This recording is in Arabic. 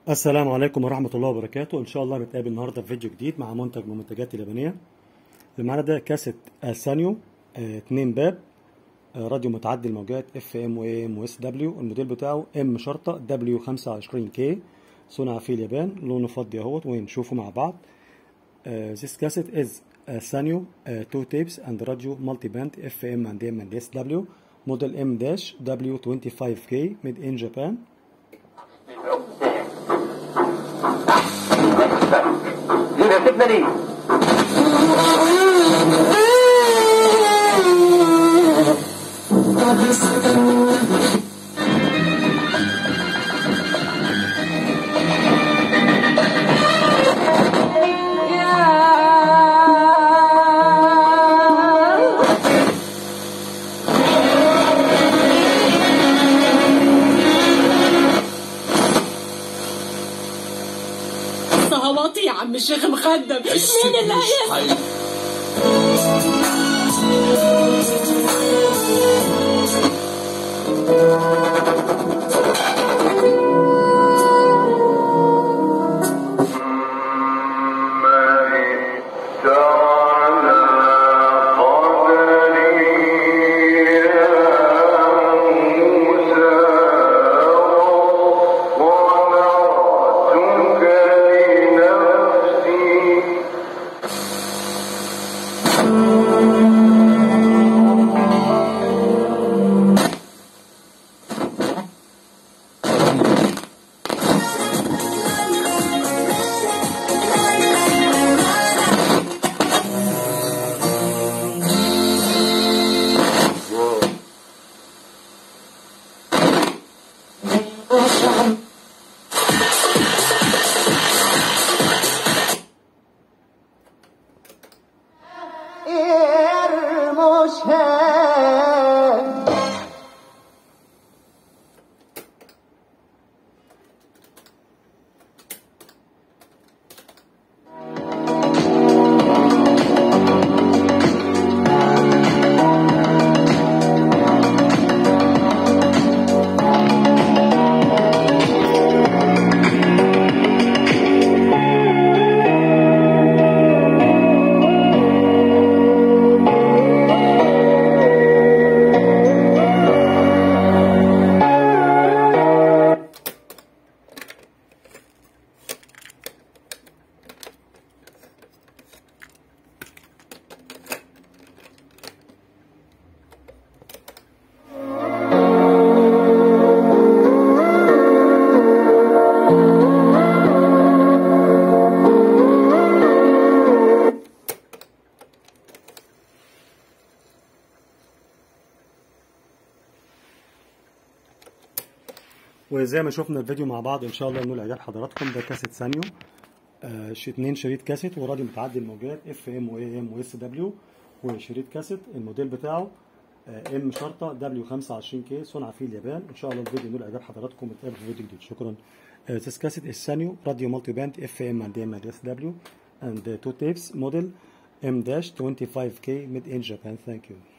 السلام عليكم ورحمة الله وبركاته. إن شاء الله نتقابل النهاردة في فيديو جديد مع منتج من المنتجات اليابانية. اللي معانا ده كاسيت سانيو 2 باب، راديو متعدي الموجات FM و AM و SW. الموديل بتاعه M شرطة W25K، صنع في اليابان، لونه فضي اهوت ونشوفه مع بعض. This cassette is Sanyo 2 tapes and radio multiband FM and AM and SW model M-W25K made in Japan. لي صهواطي يا عم الشيخ مخدم، مين اللي هيسمع؟ وزي ما شفنا الفيديو مع بعض ان شاء الله نقول اعجاب حضراتكم. ده كاسيت سانيو 2 شريط كاسيت وراديو متعدي الموجات FM و AM و SW، وشريط كاسيت الموديل بتاعه M شرطة W25K، صنع في اليابان. ان شاء الله الفيديو نقول اعجاب حضراتكم، ونتقابل في فيديو جديد. شكرا. This cassette is Sanyo radio multiband FM and AM and SW and 2 tapes model M-25K made in Japan. Thank you.